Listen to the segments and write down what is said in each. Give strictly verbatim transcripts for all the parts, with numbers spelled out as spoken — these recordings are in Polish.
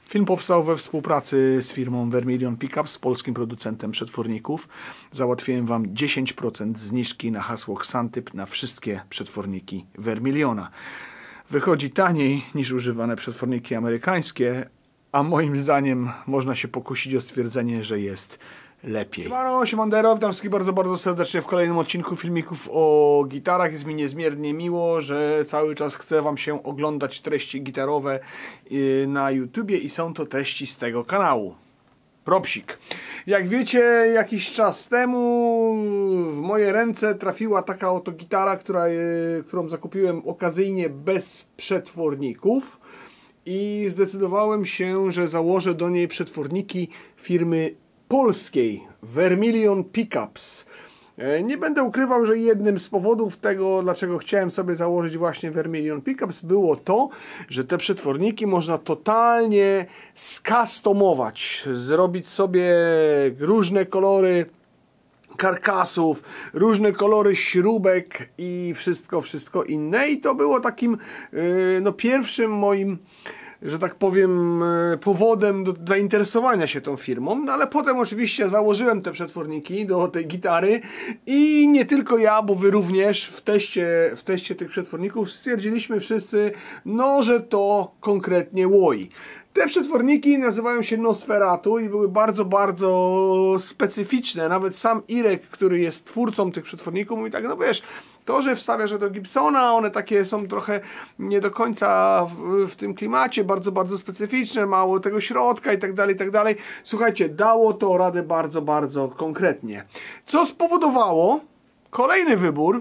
Film powstał we współpracy z firmą Vermilion Pickups, polskim producentem przetworników. Załatwiłem Wam dziesięć procent zniżki na hasło Xantyp na wszystkie przetworniki Vermiliona. Wychodzi taniej niż używane przetworniki amerykańskie, a moim zdaniem można się pokusić o stwierdzenie, że jest lepiej. Siemano, siemandero, witam wszystkich bardzo, bardzo serdecznie w kolejnym odcinku filmików o gitarach. Jest mi niezmiernie miło, że cały czas chcę Wam się oglądać treści gitarowe na YouTubie i są to treści z tego kanału. Propsik. Jak wiecie, jakiś czas temu w moje ręce trafiła taka oto gitara, która, którą zakupiłem okazyjnie bez przetworników i zdecydowałem się, że założę do niej przetworniki firmy polskiej Vermilion Pickups. Nie będę ukrywał, że jednym z powodów tego, dlaczego chciałem sobie założyć właśnie Vermilion Pickups, było to, że te przetworniki można totalnie skustomować, zrobić sobie różne kolory karkasów, różne kolory śrubek i wszystko, wszystko inne. I to było takim no, pierwszym moim, że tak powiem, powodem do zainteresowania się tą firmą, no ale potem oczywiście założyłem te przetworniki do tej gitary i nie tylko ja, bo wy również w teście, w teście tych przetworników stwierdziliśmy wszyscy, no, że to konkretnie łoi. Te przetworniki nazywają się Nosferatu i były bardzo, bardzo specyficzne. Nawet sam Irek, który jest twórcą tych przetworników, mówi tak, no wiesz, to, że wstawia, że do Gibsona, one takie są trochę nie do końca w, w tym klimacie, bardzo, bardzo specyficzne, mało tego środka i tak dalej, i tak dalej. Słuchajcie, dało to radę bardzo, bardzo konkretnie. Co spowodowało kolejny wybór,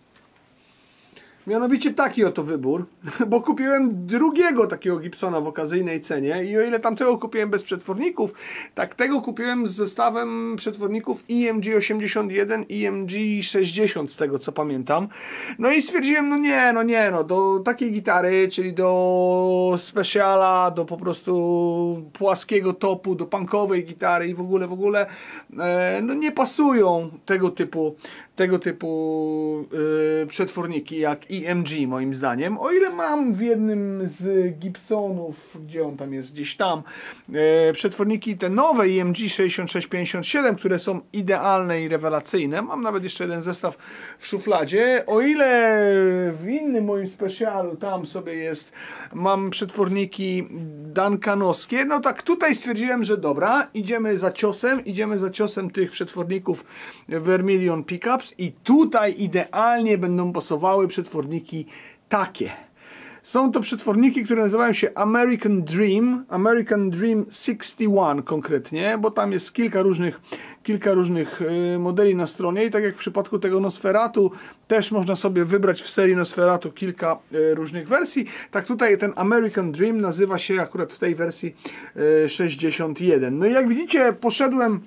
mianowicie taki oto wybór, bo kupiłem drugiego takiego Gibsona w okazyjnej cenie i o ile tamtego kupiłem bez przetworników, tak tego kupiłem z zestawem przetworników E M G osiemdziesiąt jeden i E M G sześćdziesiąt, z tego co pamiętam. No i stwierdziłem, no nie, no nie, no do takiej gitary, czyli do speciala, do po prostu płaskiego topu, do punkowej gitary i w ogóle, w ogóle, e, no nie pasują tego typu tego typu yy, przetworniki jak E M G moim zdaniem. O ile mam w jednym z Gibsonów, gdzie on tam jest, gdzieś tam, yy, przetworniki te nowe E M G sześćdziesiąt sześć pięćdziesiąt siedem, które są idealne i rewelacyjne. Mam nawet jeszcze jeden zestaw w szufladzie. O ile w innym moim specjalu tam sobie jest, mam przetworniki duncanowskie, no tak tutaj stwierdziłem, że dobra, idziemy za ciosem, idziemy za ciosem tych przetworników Vermilion Pickups. I tutaj idealnie będą pasowały przetworniki takie. Są to przetworniki, które nazywają się American Dream, American Dream sześćdziesiąt jeden konkretnie, bo tam jest kilka różnych, kilka różnych y, modeli na stronie i tak jak w przypadku tego Nosferatu też można sobie wybrać w serii Nosferatu kilka y, różnych wersji, tak tutaj ten American Dream nazywa się akurat w tej wersji y, sześćdziesiąt jeden. No i jak widzicie, poszedłem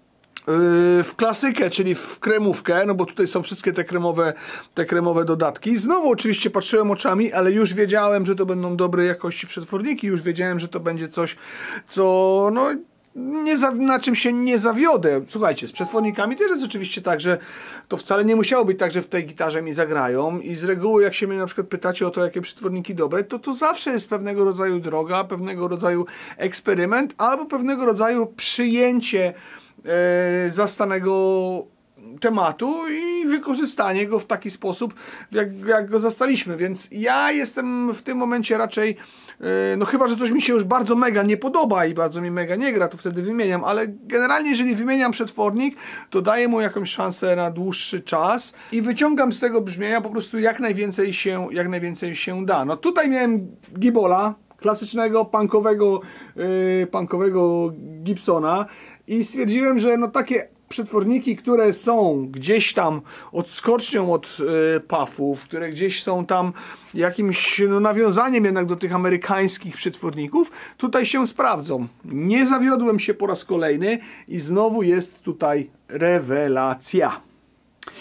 w klasykę, czyli w kremówkę, no bo tutaj są wszystkie te kremowe, te kremowe dodatki. Znowu oczywiście patrzyłem oczami, ale już wiedziałem, że to będą dobrej jakości przetworniki, już wiedziałem, że to będzie coś, co no nie za, na czym się nie zawiodę. Słuchajcie, z przetwornikami też jest oczywiście tak, że to wcale nie musiało być tak, że w tej gitarze mi zagrają i z reguły jak się mnie na przykład pytacie o to, jakie przetworniki dobre, to to zawsze jest pewnego rodzaju droga, pewnego rodzaju eksperyment albo pewnego rodzaju przyjęcie Yy, zastanego tematu i wykorzystanie go w taki sposób, jak, jak go zastaliśmy, więc ja jestem w tym momencie raczej, yy, no chyba, że coś mi się już bardzo mega nie podoba i bardzo mi mega nie gra, to wtedy wymieniam, ale generalnie jeżeli wymieniam przetwornik, to daję mu jakąś szansę na dłuższy czas i wyciągam z tego brzmienia po prostu jak najwięcej się, jak najwięcej się da. No tutaj miałem Gibola, klasycznego, punkowego, yy, punkowego Gibsona i stwierdziłem, że no takie przetworniki, które są gdzieś tam odskocznią od yy, puffów, które gdzieś są tam jakimś no, nawiązaniem jednak do tych amerykańskich przetworników, tutaj się sprawdzą. Nie zawiodłem się po raz kolejny i znowu jest tutaj rewelacja.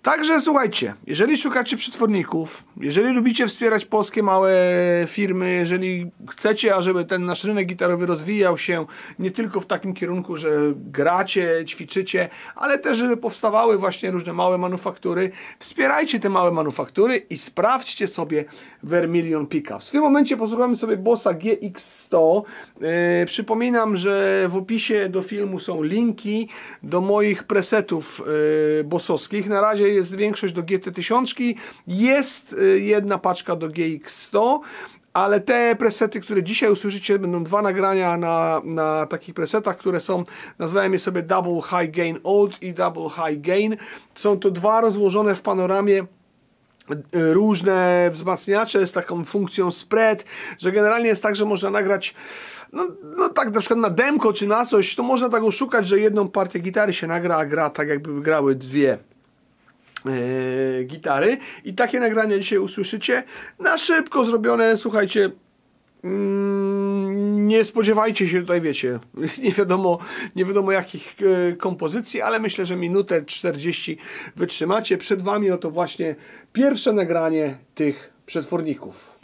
Także słuchajcie, jeżeli szukacie przetworników, jeżeli lubicie wspierać polskie małe firmy, jeżeli chcecie, ażeby ten nasz rynek gitarowy rozwijał się nie tylko w takim kierunku, że gracie, ćwiczycie, ale też, żeby powstawały właśnie różne małe manufaktury, wspierajcie te małe manufaktury i sprawdźcie sobie Vermilion Pickups. W tym momencie posłuchamy sobie Bossa G X sto. Yy, przypominam, że w opisie do filmu są linki do moich presetów yy, bossowskich. Na razie jest większość do G T tysiąc, jest yy, jedna paczka do G X sto, ale te presety, które dzisiaj usłyszycie, będą dwa nagrania na, na takich presetach, które są, nazwałem je sobie Double High Gain Old i Double High Gain. Są to dwa rozłożone w panoramie różne wzmacniacze z taką funkcją spread, że generalnie jest tak, że można nagrać no, no tak na przykład na demko czy na coś, to można tak oszukać, że jedną partię gitary się nagra, a gra tak jakby grały dwie Yy, gitary i takie nagrania dzisiaj usłyszycie na szybko zrobione, słuchajcie, mm, nie spodziewajcie się tutaj, wiecie, nie wiadomo, nie wiadomo jakich yy, kompozycji, ale myślę, że minutę czterdzieści wytrzymacie. Przed wami oto właśnie pierwsze nagranie tych przetworników.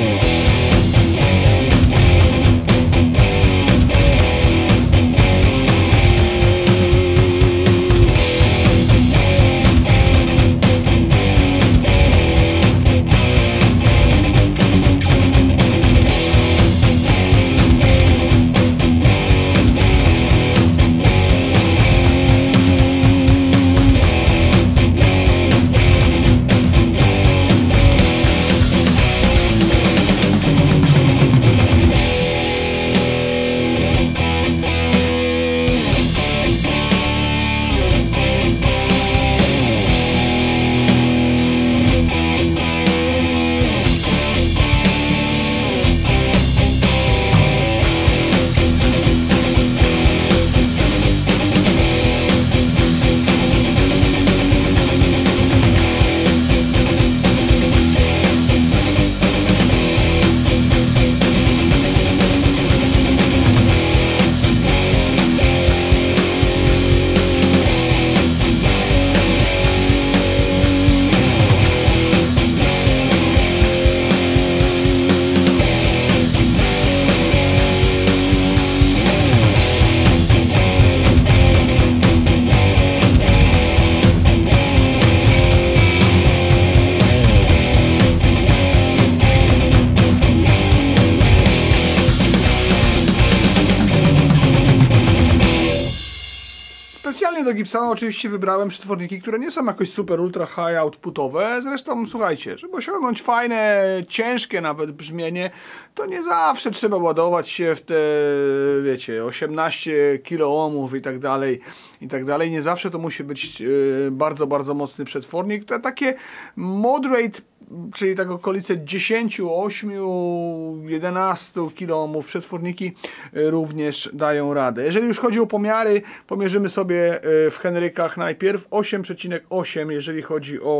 Specjalnie do Gibsona oczywiście wybrałem przetworniki, które nie są jakoś super ultra high outputowe. Zresztą słuchajcie, żeby osiągnąć fajne, ciężkie nawet brzmienie, to nie zawsze trzeba ładować się w te, wiecie, osiemnaście kilo ohmów i tak dalej, i tak dalej. Nie zawsze to musi być yy, bardzo, bardzo mocny przetwornik. Te takie moderate, czyli tak okolice dziesięć, osiem, jedenaście kilo ohmów przetworniki również dają radę. Jeżeli już chodzi o pomiary, pomierzymy sobie w Henrykach najpierw osiem przecinek osiem, jeżeli chodzi o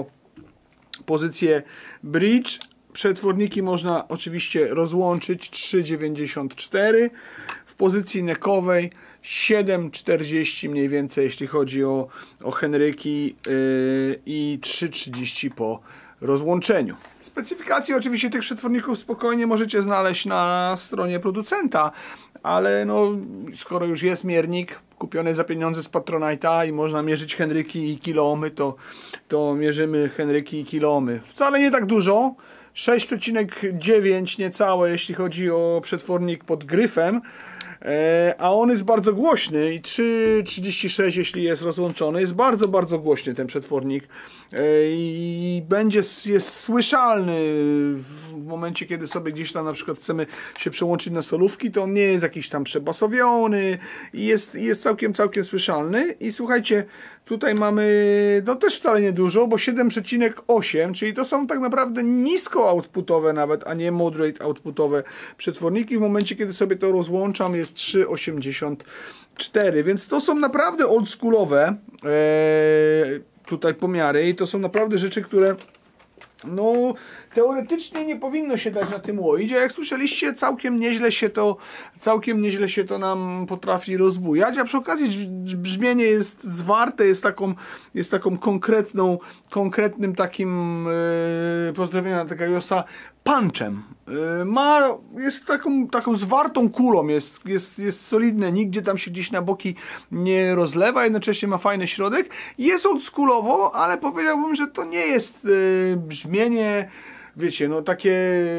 pozycję bridge. Przetworniki można oczywiście rozłączyć trzy dziewięćdziesiąt cztery, w pozycji neckowej siedem czterdzieści mniej więcej, jeśli chodzi o, o Henryki yy, i trzy trzydzieści po rozłączeniu. Specyfikacje oczywiście tych przetworników spokojnie możecie znaleźć na stronie producenta, ale no, skoro już jest miernik kupiony za pieniądze z Patronite'a i można mierzyć Henryki i kiloohmy, to, to mierzymy Henryki i kiloohmy. Wcale nie tak dużo, sześć przecinek dziewięć niecałe, jeśli chodzi o przetwornik pod gryfem, a on jest bardzo głośny i trzy trzydzieści sześć, jeśli jest rozłączony, jest bardzo, bardzo głośny ten przetwornik i będzie, jest słyszalny w momencie, kiedy sobie gdzieś tam na przykład chcemy się przełączyć na solówki, to on nie jest jakiś tam przebasowiony i jest, jest całkiem, całkiem słyszalny. I słuchajcie, tutaj mamy, no też wcale niedużo, bo siedem przecinek osiem, czyli to są tak naprawdę nisko outputowe nawet, a nie moderate outputowe przetworniki. W momencie, kiedy sobie to rozłączam, jest trzy osiemdziesiąt cztery, więc to są naprawdę oldschoolowe e, tutaj pomiary i to są naprawdę rzeczy, które no teoretycznie nie powinno się dać na tym łoić, a jak słyszeliście, całkiem nieźle się to, całkiem nieźle się to nam potrafi rozbujać, a przy okazji brzmienie jest zwarte, jest taką, jest taką konkretną, konkretnym takim yy, pozdrowienia na Tegajosa punchem. Yy, ma, jest taką, taką zwartą kulą, jest, jest, jest solidne, nigdzie tam się gdzieś na boki nie rozlewa, jednocześnie ma fajny środek. Jest oldschoolowo, ale powiedziałbym, że to nie jest yy, brzmienie, wiecie, no takie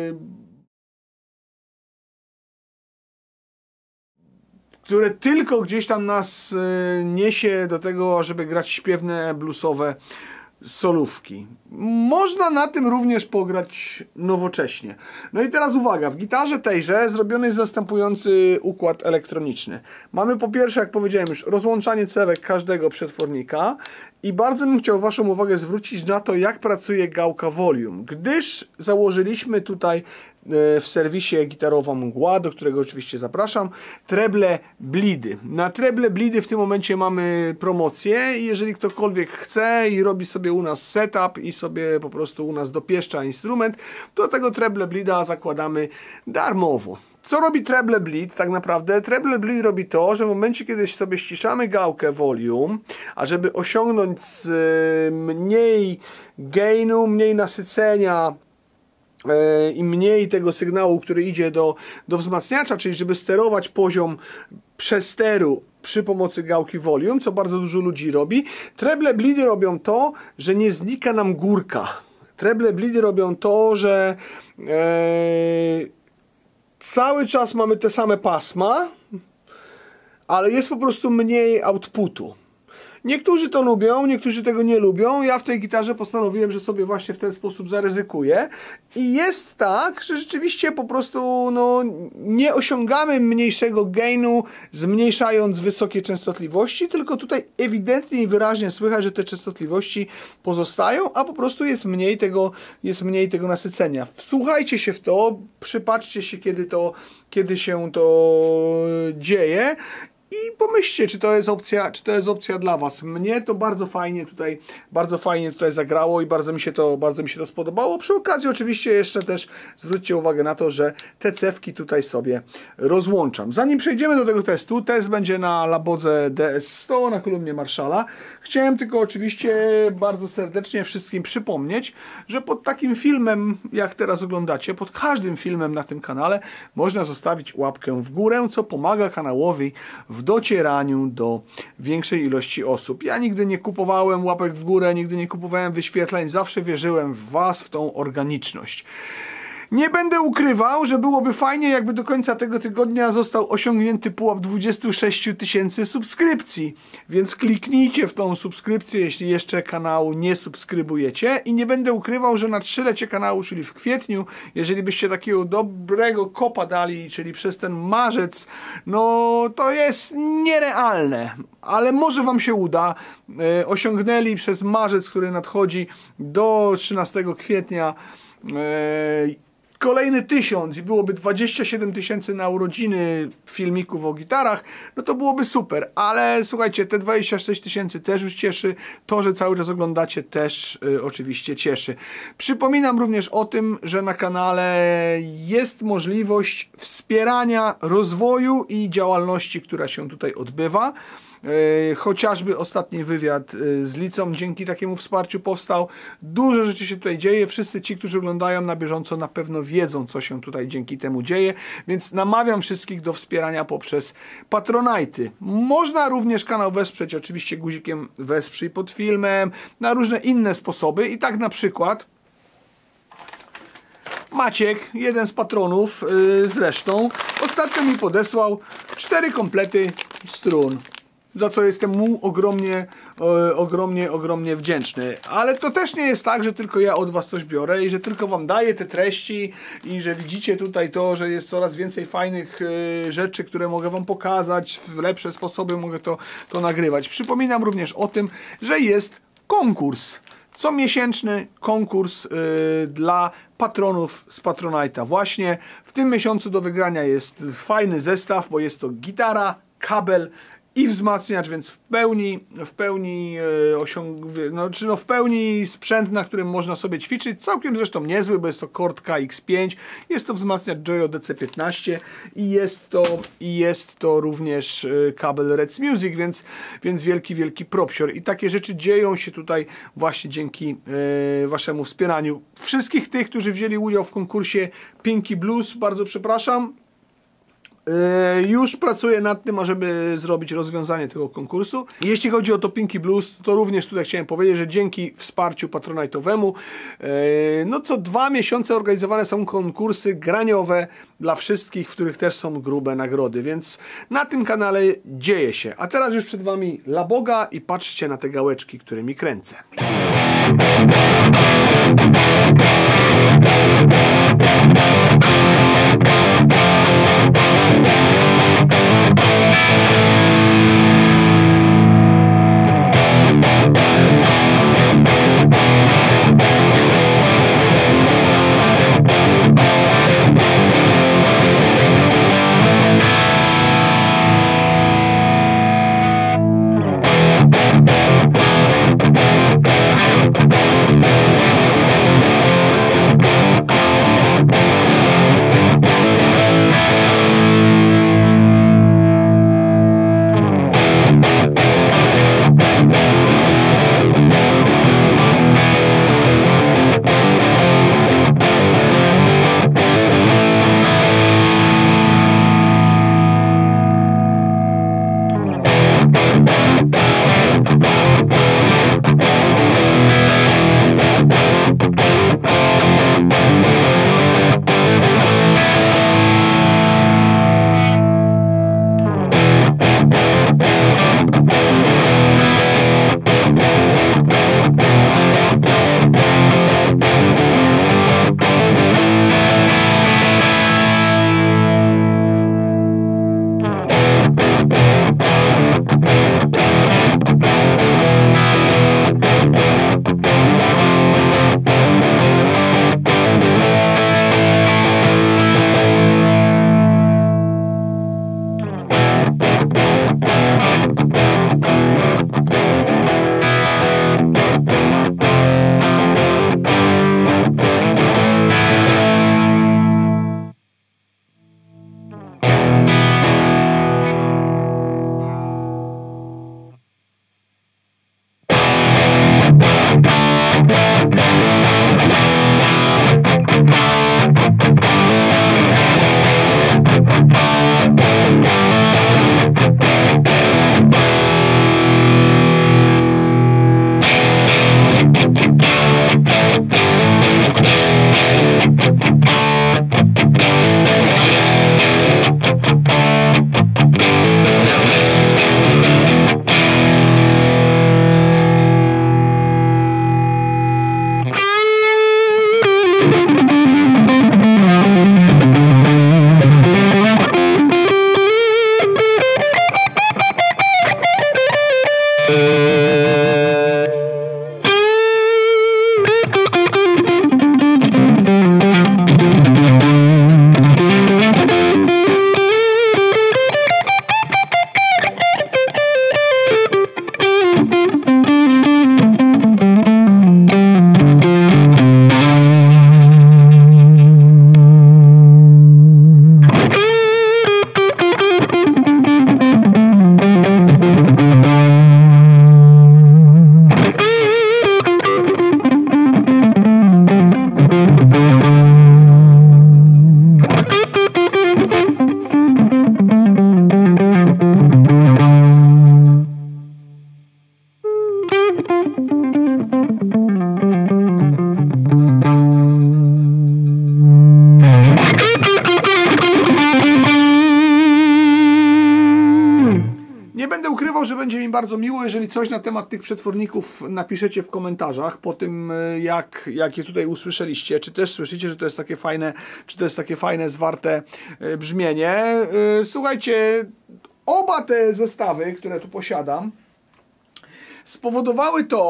które tylko gdzieś tam nas yy, niesie do tego, żeby grać śpiewne, bluesowe solówki. Można na tym również pograć nowocześnie. No i teraz uwaga, w gitarze tejże zrobiony jest następujący układ elektroniczny. Mamy po pierwsze, jak powiedziałem już, rozłączanie cewek każdego przetwornika i bardzo bym chciał waszą uwagę zwrócić na to, jak pracuje gałka Volume, gdyż założyliśmy tutaj w serwisie Gitarowa Mgła, do którego oczywiście zapraszam, treble blidy. Na treble blidy w tym momencie mamy promocję i jeżeli ktokolwiek chce i robi sobie u nas setup i sobie po prostu u nas dopieszcza instrument, to tego treble blida zakładamy darmowo. Co robi treble bleed tak naprawdę? Treble bleed robi to, że w momencie, kiedy sobie ściszamy gałkę volume, a żeby osiągnąć mniej gainu, mniej nasycenia i mniej tego sygnału, który idzie do, do wzmacniacza, czyli żeby sterować poziom przesteru przy pomocy gałki volume, co bardzo dużo ludzi robi, treble bleedy robią to, że nie znika nam górka. Treble bleedy robią to, że e, cały czas mamy te same pasma, ale jest po prostu mniej outputu. Niektórzy to lubią, niektórzy tego nie lubią. Ja w tej gitarze postanowiłem, że sobie właśnie w ten sposób zaryzykuję. I jest tak, że rzeczywiście po prostu no, nie osiągamy mniejszego gainu, zmniejszając wysokie częstotliwości, tylko tutaj ewidentnie i wyraźnie słychać, że te częstotliwości pozostają, a po prostu jest mniej tego, jest mniej tego nasycenia. Wsłuchajcie się w to, przypatrzcie się, kiedy to, kiedy się to dzieje. I pomyślcie, czy to jest opcja, czy to jest opcja dla was. Mnie to bardzo fajnie tutaj, bardzo fajnie tutaj zagrało i bardzo mi się to, bardzo mi się to spodobało. Przy okazji oczywiście jeszcze też zwróćcie uwagę na to, że te cewki tutaj sobie rozłączam. Zanim przejdziemy do tego testu, test będzie na Labodze D S sto, na kolumnie Marshalla. Chciałem tylko oczywiście bardzo serdecznie wszystkim przypomnieć, że pod takim filmem, jak teraz oglądacie, pod każdym filmem na tym kanale można zostawić łapkę w górę, co pomaga kanałowi w docieraniu do większej ilości osób. Ja nigdy nie kupowałem łapek w górę, nigdy nie kupowałem wyświetleń, zawsze wierzyłem w was, w tą organiczność. Nie będę ukrywał, że byłoby fajnie, jakby do końca tego tygodnia został osiągnięty pułap dwudziestu sześciu tysięcy subskrypcji, więc kliknijcie w tą subskrypcję, jeśli jeszcze kanału nie subskrybujecie, i nie będę ukrywał, że na trzylecie kanału, czyli w kwietniu, jeżeli byście takiego dobrego kopa dali, czyli przez ten marzec, no to jest nierealne, ale może wam się uda. E, osiągnęli przez marzec, który nadchodzi, do trzynastego kwietnia e, kolejny tysiąc i byłoby dwadzieścia siedem tysięcy na urodziny filmików o gitarach, no to byłoby super, ale słuchajcie, te dwadzieścia sześć tysięcy też już cieszy, to, że cały czas oglądacie, też y, oczywiście cieszy. Przypominam również o tym, że na kanale jest możliwość wspierania rozwoju i działalności, która się tutaj odbywa. Yy, chociażby ostatni wywiad yy, z Licą dzięki takiemu wsparciu powstał. Dużo rzeczy się tutaj dzieje. Wszyscy ci, którzy oglądają na bieżąco, na pewno wiedzą, co się tutaj dzięki temu dzieje, więc namawiam wszystkich do wspierania poprzez Patronite'y. Można również kanał wesprzeć oczywiście guzikiem wesprzyj pod filmem, na różne inne sposoby i tak na przykład Maciek, jeden z patronów yy, zresztą, ostatnio mi podesłał cztery komplety strun, za co jestem mu ogromnie, e, ogromnie, ogromnie wdzięczny. Ale to też nie jest tak, że tylko ja od was coś biorę i że tylko wam daję te treści i że widzicie tutaj to, że jest coraz więcej fajnych e, rzeczy, które mogę wam pokazać, w lepsze sposoby mogę to, to nagrywać. Przypominam również o tym, że jest konkurs. Comiesięczny konkurs yy, dla patronów z Patronite'a. Właśnie w tym miesiącu do wygrania jest fajny zestaw, bo jest to gitara, kabel i wzmacniacz, więc w pełni, w pełni e, osiąg... no, czy no w pełni sprzęt, na którym można sobie ćwiczyć, całkiem zresztą niezły, bo jest to Cord K X pięć, jest to wzmacniacz Joyo D C piętnaście i jest to, i jest to również e, kabel Reds Music, więc, więc wielki, wielki propsior. I takie rzeczy dzieją się tutaj właśnie dzięki e, waszemu wspieraniu. Wszystkich tych, którzy wzięli udział w konkursie Pinky Blues, bardzo przepraszam. Już pracuję nad tym, ażeby zrobić rozwiązanie tego konkursu. Jeśli chodzi o to Pinky Blues, to również tutaj chciałem powiedzieć, że dzięki wsparciu patronite'owemu no co dwa miesiące organizowane są konkursy graniowe dla wszystkich, w których też są grube nagrody, więc na tym kanale dzieje się. A teraz już przed wami Laboga i patrzcie na te gałeczki, którymi kręcę. Że będzie mi bardzo miło, jeżeli coś na temat tych przetworników napiszecie w komentarzach po tym, jak, jak je tutaj usłyszeliście, czy też słyszycie, że to jest takie fajne, czy to jest takie fajne, zwarte brzmienie. Słuchajcie, oba te zestawy, które tu posiadam, spowodowały to,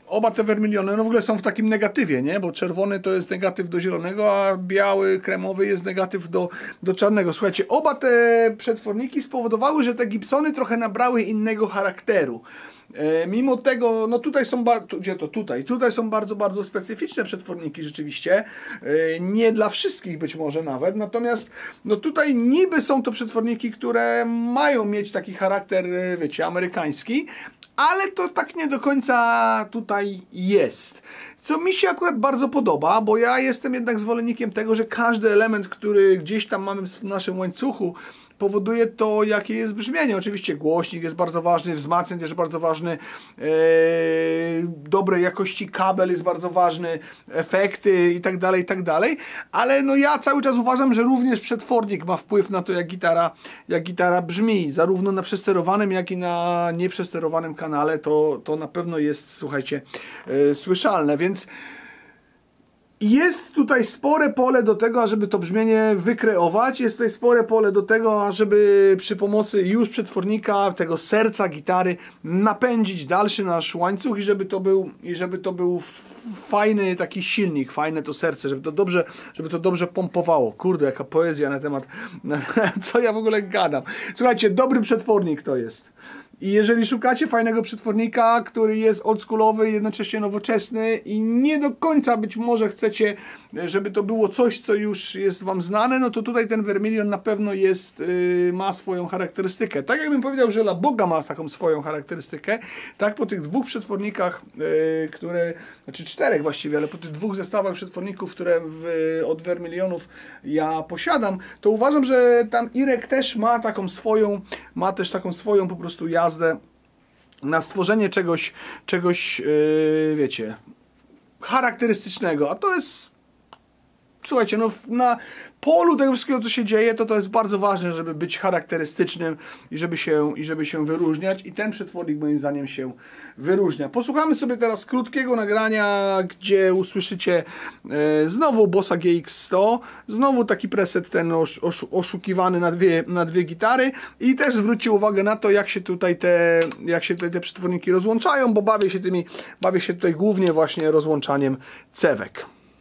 oba te wermiliony no w ogóle są w takim negatywie, nie? Bo czerwony to jest negatyw do zielonego, a biały, kremowy jest negatyw do, do czarnego. Słuchajcie, oba te przetworniki spowodowały, że te Gibsony trochę nabrały innego charakteru. E, mimo tego, no tutaj są bardzo, gdzie to tutaj? Tutaj są bardzo, bardzo specyficzne przetworniki rzeczywiście. E, nie dla wszystkich być może nawet, natomiast no tutaj niby są to przetworniki, które mają mieć taki charakter, wiecie, amerykański, ale to tak nie do końca tutaj jest. Co mi się akurat bardzo podoba, bo ja jestem jednak zwolennikiem tego, że każdy element, który gdzieś tam mamy w naszym łańcuchu, powoduje to, jakie jest brzmienie. Oczywiście głośnik jest bardzo ważny, wzmacniacz jest bardzo ważny, ee, dobrej jakości kabel jest bardzo ważny, efekty i tak dalej, i tak dalej, ale no ja cały czas uważam, że również przetwornik ma wpływ na to, jak gitara, jak gitara brzmi, zarówno na przesterowanym, jak i na nieprzesterowanym kanale, to, to na pewno jest, słuchajcie, yy, słyszalne, więc jest tutaj spore pole do tego, ażeby to brzmienie wykreować. Jest tutaj spore pole do tego, ażeby przy pomocy już przetwornika, tego serca gitary napędzić dalszy nasz łańcuch i żeby to był, i żeby to był fajny taki silnik, fajne to serce, żeby to dobrze, żeby to dobrze pompowało. Kurde, jaka poezja na temat, na, co ja w ogóle gadam. Słuchajcie, dobry przetwornik to jest. I jeżeli szukacie fajnego przetwornika, który jest oldschoolowy, jednocześnie nowoczesny i nie do końca być może chcecie, żeby to było coś, co już jest Wam znane, no to tutaj ten Vermilion na pewno jest, yy, ma swoją charakterystykę. Tak jakbym powiedział, że La Boga ma taką swoją charakterystykę, tak po tych dwóch przetwornikach, yy, które, znaczy czterech właściwie, ale po tych dwóch zestawach przetworników, które w, od Vermilionów ja posiadam, to uważam, że tam Irek też ma taką swoją, ma też taką swoją po prostu jazdę na stworzenie czegoś, czegoś yy, wiecie, charakterystycznego, a to jest, słuchajcie, no na polu tego wszystkiego, co się dzieje, to to jest bardzo ważne, żeby być charakterystycznym i żeby się, i żeby się wyróżniać, i ten przetwornik moim zdaniem się wyróżnia. Posłuchamy sobie teraz krótkiego nagrania, gdzie usłyszycie e, znowu Bossa G X sto, znowu taki preset ten osz, osz, oszukiwany na dwie, na dwie gitary, i też zwróćcie uwagę na to, jak się tutaj te, jak się tutaj te przetworniki rozłączają, bo bawię się tymi, bawię się tutaj głównie właśnie rozłączaniem cewek.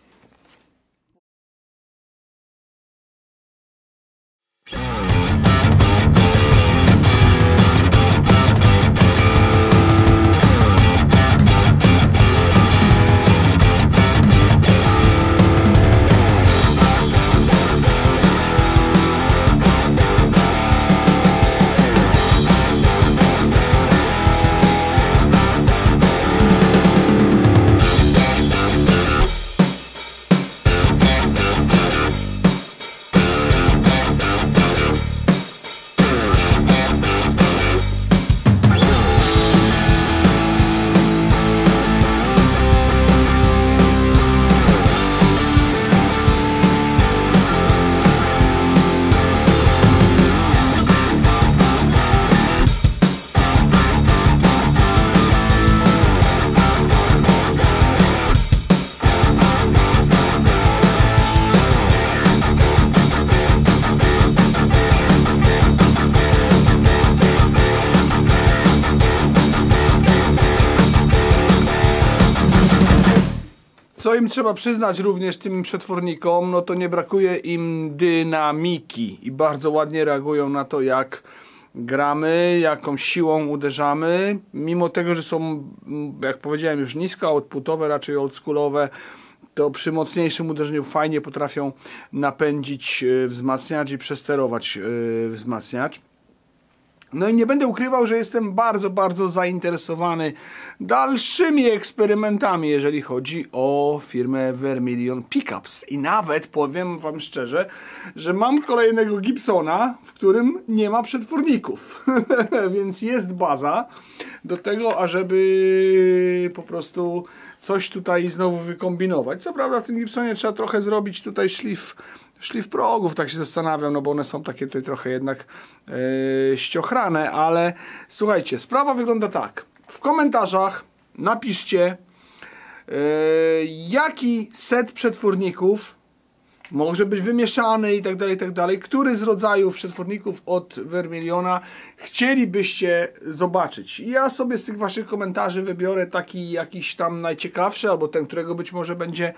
Co im trzeba przyznać również tym przetwornikom, no to nie brakuje im dynamiki i bardzo ładnie reagują na to, jak gramy, jaką siłą uderzamy, mimo tego, że są, jak powiedziałem, już nisko outputowe, raczej oldschoolowe, to przy mocniejszym uderzeniu fajnie potrafią napędzić wzmacniacz i przesterować wzmacniacz. No i nie będę ukrywał, że jestem bardzo, bardzo zainteresowany dalszymi eksperymentami, jeżeli chodzi o firmę Vermilion Pickups. I nawet powiem Wam szczerze, że mam kolejnego Gibsona, w którym nie ma przetworników. Więc jest baza do tego, ażeby po prostu coś tutaj znowu wykombinować. Co prawda w tym Gibsonie trzeba trochę zrobić tutaj szlif Szlif progów, tak się zastanawiam, no bo one są takie tutaj trochę jednak yy, ściochrane, ale słuchajcie, sprawa wygląda tak. W komentarzach napiszcie, yy, jaki set przetworników może być wymieszany i tak dalej, i tak dalej. Który z rodzajów przetworników od Vermiliona chcielibyście zobaczyć? Ja sobie z tych waszych komentarzy wybiorę taki jakiś tam najciekawszy, albo ten, którego być może będzie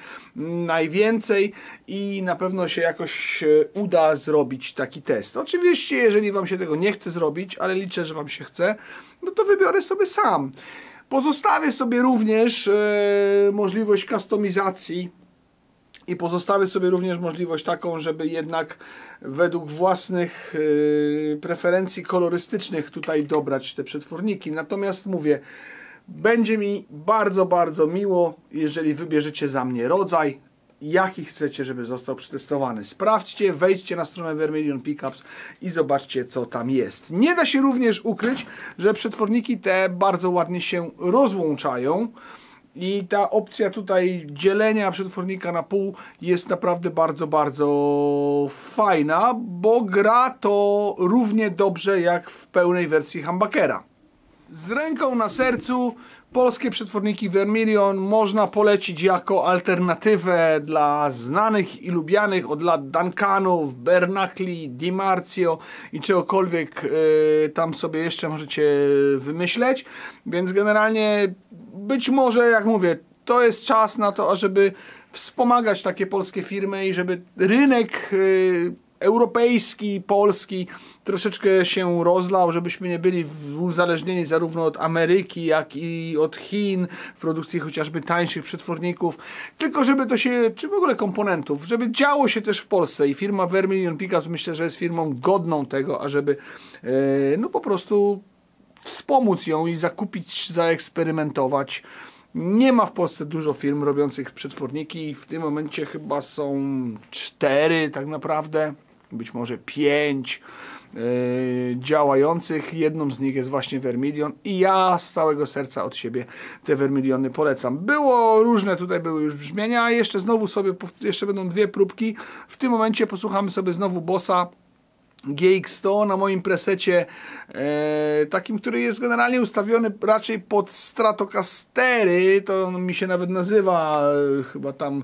najwięcej i na pewno się jakoś uda zrobić taki test. Oczywiście, jeżeli wam się tego nie chce zrobić, ale liczę, że wam się chce, no to wybiorę sobie sam. Pozostawię sobie również yy, możliwość kustomizacji i pozostawię sobie również możliwość taką, żeby jednak według własnych yy, preferencji kolorystycznych tutaj dobrać te przetworniki. Natomiast mówię, będzie mi bardzo, bardzo miło, jeżeli wybierzecie za mnie rodzaj, jaki chcecie, żeby został przetestowany. Sprawdźcie, wejdźcie na stronę Vermilion Pickups i zobaczcie, co tam jest. Nie da się również ukryć, że przetworniki te bardzo ładnie się rozłączają. I ta opcja tutaj dzielenia przetwornika na pół jest naprawdę bardzo, bardzo fajna, bo gra to równie dobrze jak w pełnej wersji humbuckera. Z ręką na sercu, polskie przetworniki Vermilion można polecić jako alternatywę dla znanych i lubianych od lat Duncanów, Bernacli, Di Marzio i czegokolwiek yy, tam sobie jeszcze możecie wymyśleć. Więc generalnie być może, jak mówię, to jest czas na to, ażeby wspomagać takie polskie firmy i żeby rynek yy, europejski, polski troszeczkę się rozlał, żebyśmy nie byli uzależnieni zarówno od Ameryki, jak i od Chin w produkcji chociażby tańszych przetworników, tylko żeby to się, czy w ogóle komponentów, żeby działo się też w Polsce i firma Vermilion Pickups myślę, że jest firmą godną tego, ażeby e, no po prostu wspomóc ją i zakupić, zaeksperymentować. Nie ma w Polsce dużo firm robiących przetworniki. W tym momencie chyba są cztery tak naprawdę, być może pięć yy, działających. Jedną z nich jest właśnie Vermilion i ja z całego serca od siebie te Vermiliony polecam. Było różne, tutaj były już brzmienia, a jeszcze znowu sobie, jeszcze będą dwie próbki. W tym momencie posłuchamy sobie znowu Bossa G X sto na moim presecie, e, takim, który jest generalnie ustawiony raczej pod Stratocastery, to on mi się nawet nazywa e, chyba tam,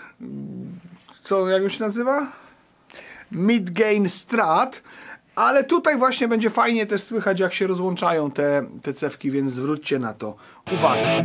co, jak on się nazywa? Mid-Gain Strat, ale tutaj właśnie będzie fajnie też słychać, jak się rozłączają te, te cewki, więc zwróćcie na to uwagę.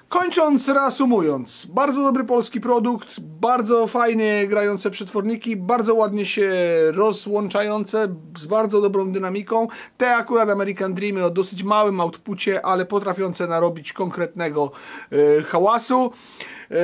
Kończąc, reasumując, bardzo dobry polski produkt, bardzo fajnie grające przetworniki, bardzo ładnie się rozłączające, z bardzo dobrą dynamiką. Te akurat American Dreamy o dosyć małym outpucie, ale potrafiące narobić konkretnego yy, hałasu. Yy,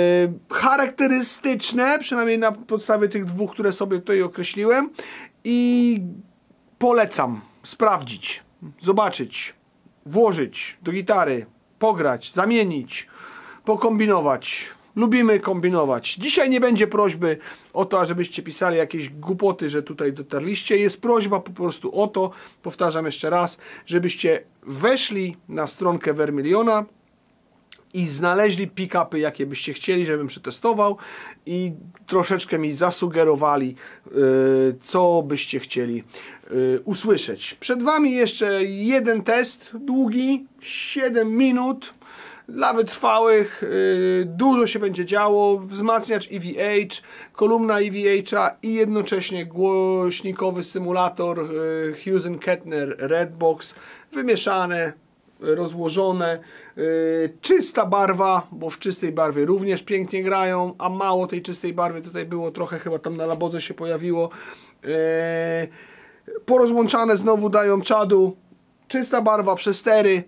charakterystyczne, przynajmniej na podstawie tych dwóch, które sobie tutaj określiłem, i polecam sprawdzić, zobaczyć, włożyć do gitary, pograć, zamienić, pokombinować. Lubimy kombinować. Dzisiaj nie będzie prośby o to, żebyście pisali jakieś głupoty, że tutaj dotarliście. Jest prośba po prostu o to, powtarzam jeszcze raz, żebyście weszli na stronkę Vermiliona i znaleźli pick-upy, jakie byście chcieli, żebym przetestował, i troszeczkę mi zasugerowali, yy, co byście chcieli yy, usłyszeć. Przed Wami jeszcze jeden test, długi, siedem minut, dla wytrwałych. Yy, dużo się będzie działo, wzmacniacz E V H, kolumna E V H i jednocześnie głośnikowy symulator yy, Hughes and Kettner Redbox, wymieszane, rozłożone, yy, czysta barwa, bo w czystej barwie również pięknie grają, a mało tej czystej barwy tutaj było, trochę chyba tam na labodze się pojawiło. Yy, porozłączane znowu dają czadu, czysta barwa, przestery,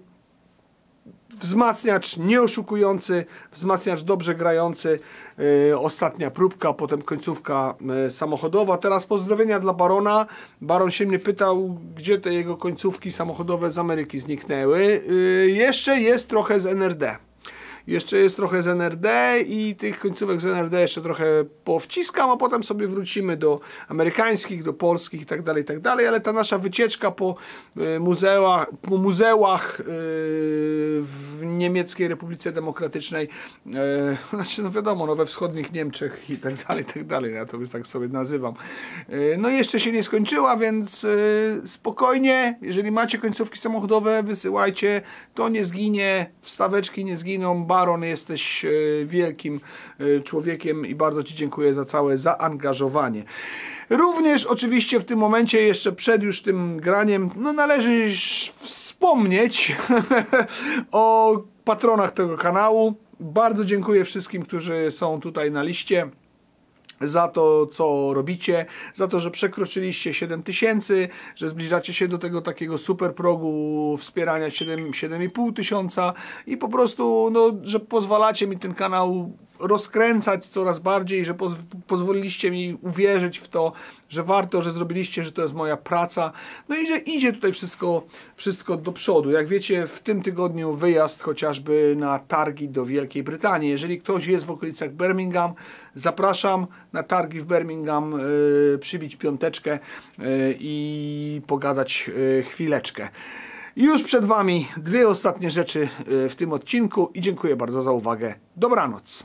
wzmacniacz nieoszukujący, wzmacniacz dobrze grający, yy, ostatnia próbka, potem końcówka yy, samochodowa. Teraz pozdrowienia dla Barona. Baron się mnie pytał, gdzie te jego końcówki samochodowe z Ameryki zniknęły. Yy, jeszcze jest trochę z N R D. Jeszcze jest trochę z N R D i tych końcówek z N R D jeszcze trochę powciskam, a potem sobie wrócimy do amerykańskich, do polskich i tak dalej, i tak dalej, ale ta nasza wycieczka po muzeach, po muzeach w Niemieckiej Republice Demokratycznej, znaczy no wiadomo, no we wschodnich Niemczech i tak dalej, i tak dalej, ja to już tak sobie nazywam. No jeszcze się nie skończyła, więc spokojnie, jeżeli macie końcówki samochodowe, wysyłajcie, to nie zginie, wstaweczki nie zginą. Baron, jesteś wielkim człowiekiem i bardzo Ci dziękuję za całe zaangażowanie. Również oczywiście w tym momencie, jeszcze przed już tym graniem, no należy wspomnieć o patronach tego kanału. Bardzo dziękuję wszystkim, którzy są tutaj na liście, za to, co robicie, za to, że przekroczyliście siedem tysięcy, że zbliżacie się do tego takiego super progu wspierania siedem i pół tysiąca i po prostu, no, że pozwalacie mi ten kanał rozkręcać coraz bardziej, że poz pozwoliliście mi uwierzyć w to, że warto, że zrobiliście, że to jest moja praca, no i że idzie tutaj wszystko, wszystko do przodu. Jak wiecie, w tym tygodniu wyjazd chociażby na targi do Wielkiej Brytanii. Jeżeli ktoś jest w okolicach Birmingham, zapraszam na targi w Birmingham, yy, przybić piąteczkę yy, i pogadać yy, chwileczkę. Już przed Wami dwie ostatnie rzeczy yy, w tym odcinku i dziękuję bardzo za uwagę. Dobranoc.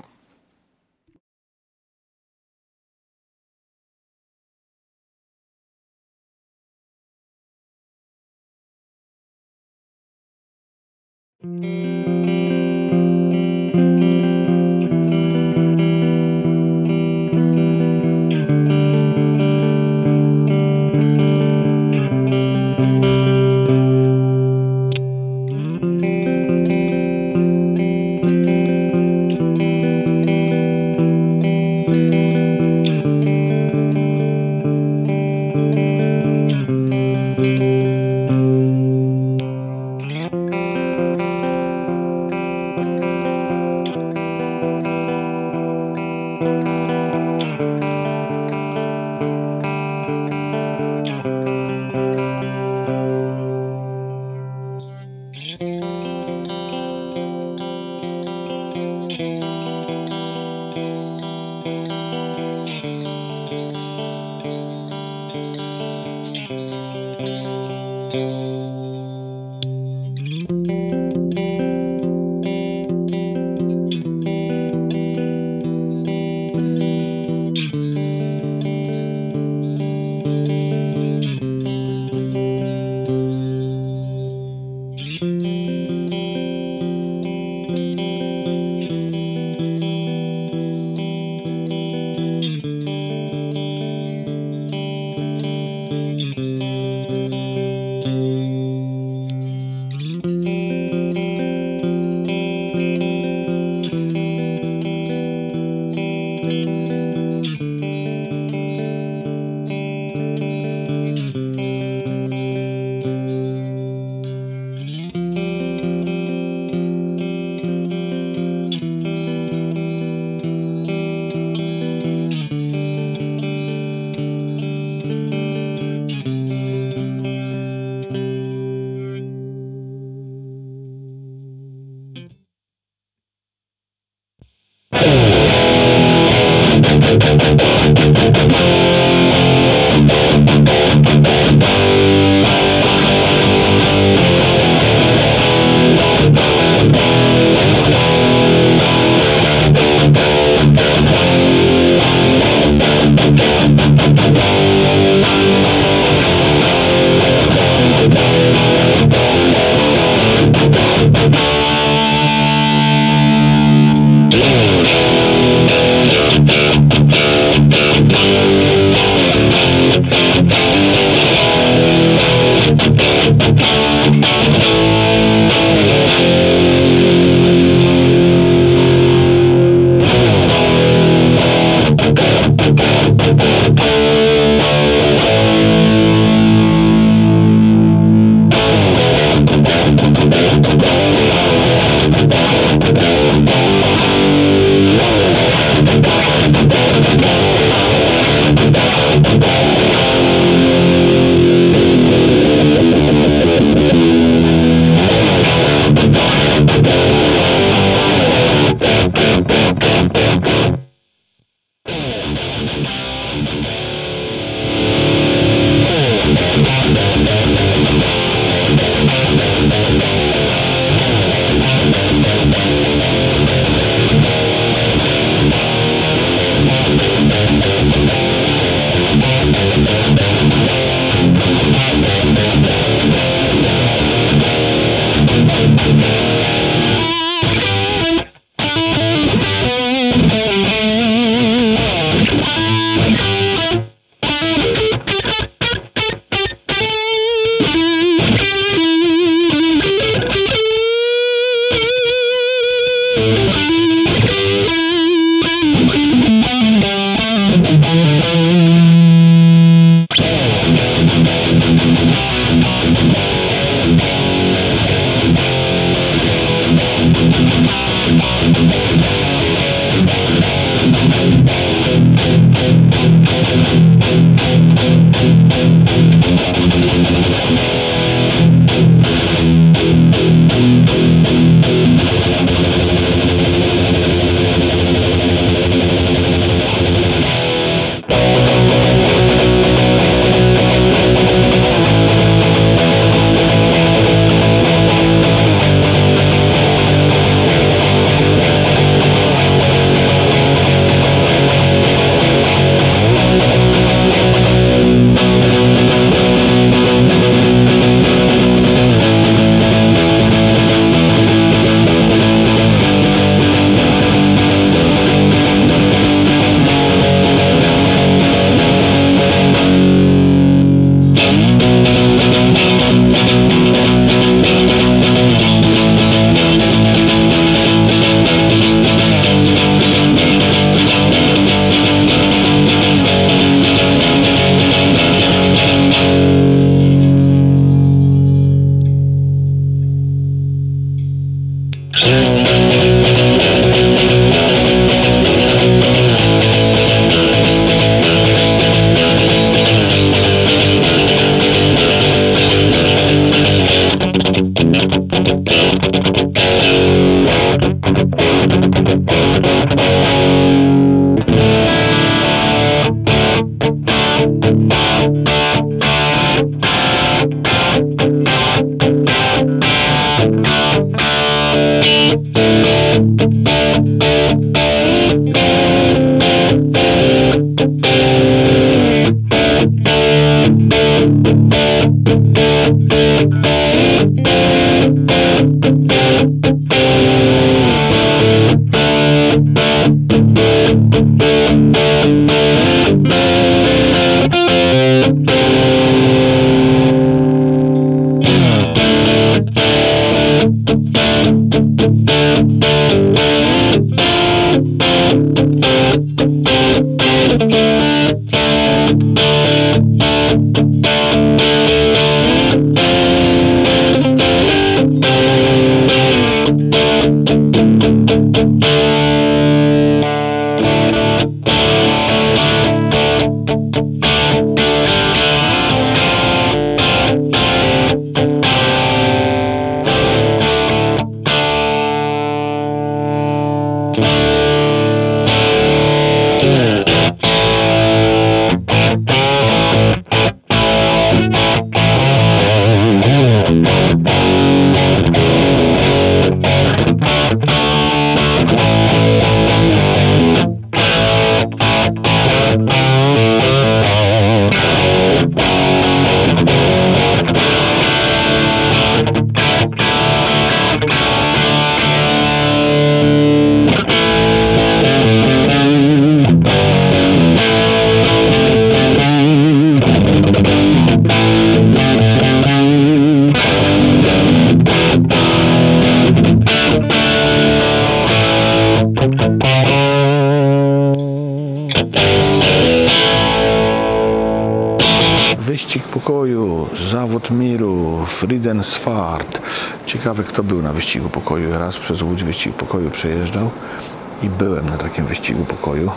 Wyścig pokoju, zawód miru, Friedensfahrt. Ciekawe, kto był na wyścigu pokoju. Raz przez Łódź wyścig pokoju przejeżdżał i byłem na takim wyścigu pokoju.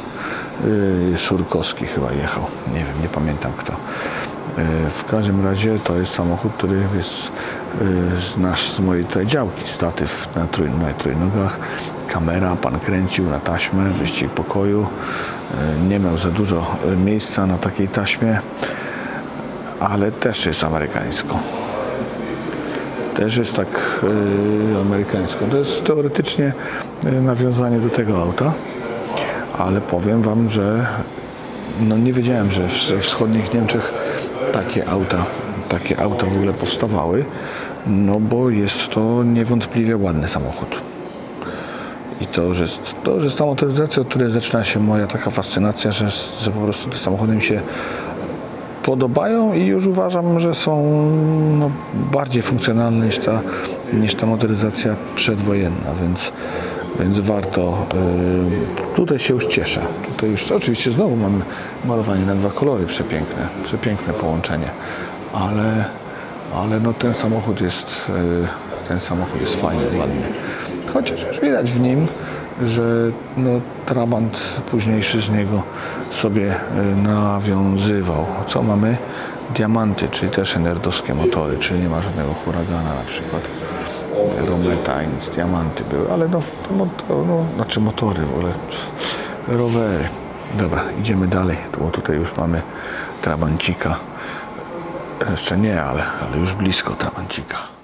Yy, Szurkowski chyba jechał. Nie wiem, nie pamiętam kto. Yy, w każdym razie to jest samochód, który jest yy, z, nasz, z mojej tutaj działki. Statyw na, trój, na trójnogach, kamera, pan kręcił na taśmę, wyścig pokoju. Nie miał za dużo miejsca na takiej taśmie, ale też jest amerykańsko. Też jest tak yy, amerykańsko. To jest teoretycznie yy, nawiązanie do tego auta, ale powiem wam, że no nie wiedziałem, że w wschodnich Niemczech takie auta, takie auta w ogóle powstawały, no bo jest to niewątpliwie ładny samochód. I to już jest, to już jest ta motoryzacja, od której zaczyna się moja taka fascynacja, że, że po prostu te samochody mi się podobają i już uważam, że są no, bardziej funkcjonalne niż ta, niż ta motoryzacja przedwojenna, więc, więc warto. Yy, tutaj się już cieszę. Tutaj już oczywiście znowu mamy malowanie na dwa kolory, przepiękne, przepiękne połączenie, ale, ale no, ten samochód jest yy, ten samochód jest fajny, ładny. Chociaż już widać w nim, że no, Trabant późniejszy z niego sobie nawiązywał. Co mamy? Diamanty, czyli też enerdowskie motory, czyli nie ma żadnego huragana na przykład. Rometa, nic, diamanty były, ale no, to motor, no znaczy motory, ale rowery. Dobra, idziemy dalej, bo tutaj już mamy Trabancika. Jeszcze nie, ale, ale już blisko Trabancika.